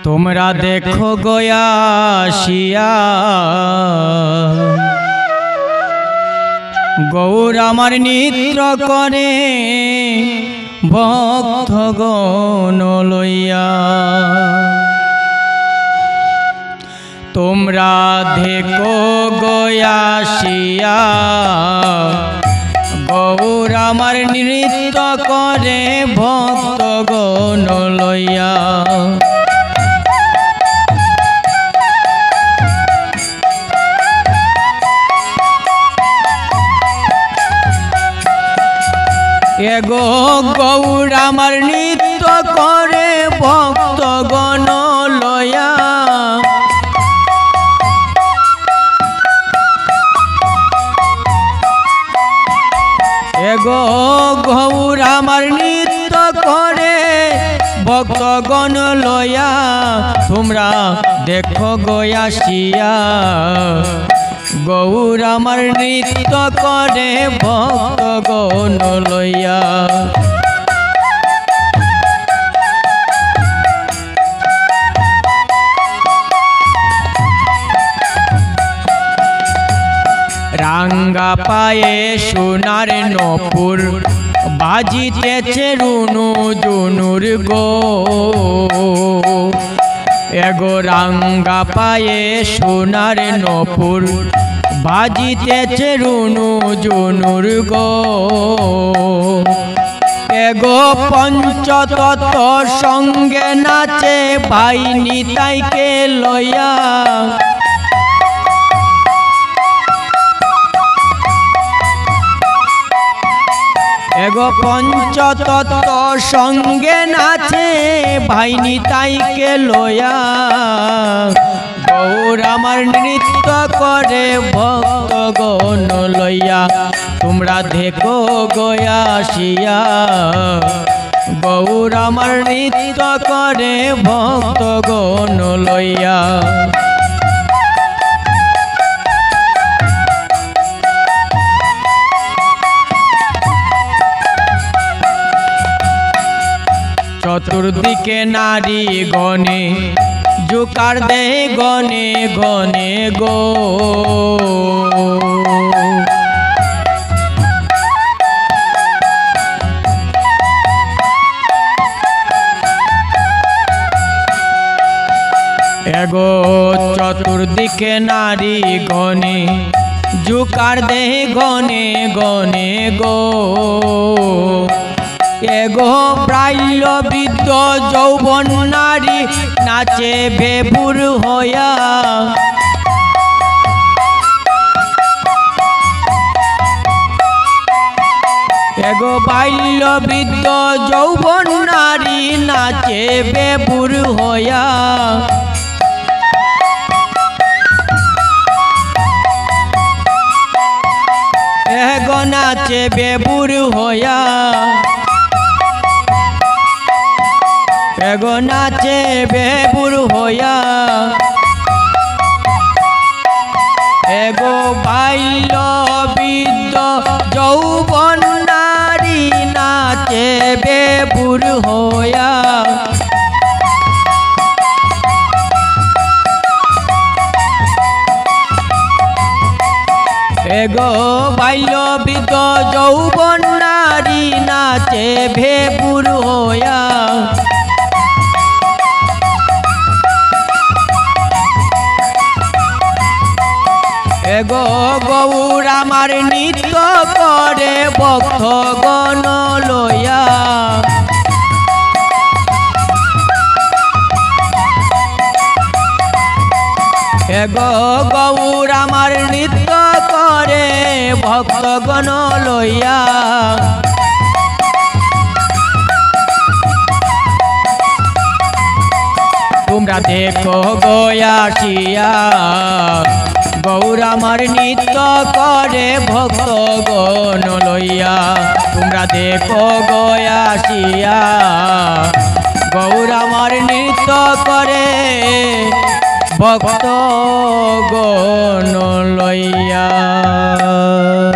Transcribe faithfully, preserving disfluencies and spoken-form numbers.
তোমরা দেখো গয়াসিয়া গৌর আমার নৃত্য করে ভক্তগণ লইয়া। তোমরা দেখো গয়াসিয়া গৌর আমার নৃত্য করে ভক্তগণ লইয়া। এগো গৌর আমার নৃত্য করে ভক্তগণ লয়া। এগো গৌর আমার নৃত্য করে ভক্তগণ লয়া। তোমরা দেখো গয়াসিয়া গৌর আমার নৃত্য করে ভক্তগণ লইয়া। রাঙ্গা পায়ে সোনার নপুর বাজিতেছে রুনু জুনুর গো। এগো রাঙ্গা পায়ে সোনার নপুর বাজিতেছে রুনু জুনুর গো। এগো পঞ্চতত্ত্ব সঙ্গে নাচে ভাই নিতাইকে লইয়া। এগো পঞ্চতত্ত্ব সঙ্গে নাচে ভাই নিতাইকে লইয়া। গৌর আমার নৃত্য করে ভক্তগণ লইয়া। তোমরা দেখো গয়াসিয়া গৌর আমার নৃত্য করে ভক্তগণ লইয়া। চতুর্দিকে নারী গণে জোকার দে গনে গনে গো। এগো চতুর্দিকে নারী গণে জোকার দে গনে গনে গো। এগো প্রাইল বৃদ্ধ যৌবন নারী নাচে বেবুর হইয়া। এগো বাল্য বৃদ্ধ যৌবন নারী নাচে বেবুর হইয়া। এগো নাচে বেবুর হইয়া। এগো নাচে বেবুর হইয়া। এগো বাল্য বৃদ্ধ যৌবন নারী নাচে বেবুর হইয়া। এগো বাল্য বৃদ্ধ যৌবন নারী নাচে বেবুর হইয়া। এগো গৌর আমার নৃত্য করে ভক্তগণ লইয়া। এগো গৌর আমার নৃত্য করে ভক্তগণ লইয়া। তোমরা দেখো গয়াসিয়া গৌর আমার নৃত্য করে ভক্তগণ লইয়া। তোমরা দেখো গয়াসিয়া গৌর আমার নৃত্য করে ভক্তগণ লইয়া।